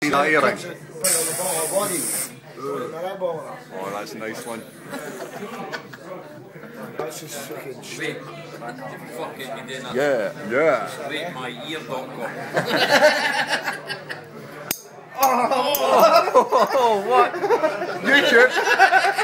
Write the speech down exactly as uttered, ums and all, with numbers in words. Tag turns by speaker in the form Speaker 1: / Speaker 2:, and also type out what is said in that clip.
Speaker 1: That earring.
Speaker 2: Oh, that's a nice one.
Speaker 3: That's just fucking
Speaker 4: Wait, fucking you doing that?
Speaker 2: Yeah, yeah.
Speaker 4: Wait, my ear dot com.
Speaker 2: Oh, what? You should.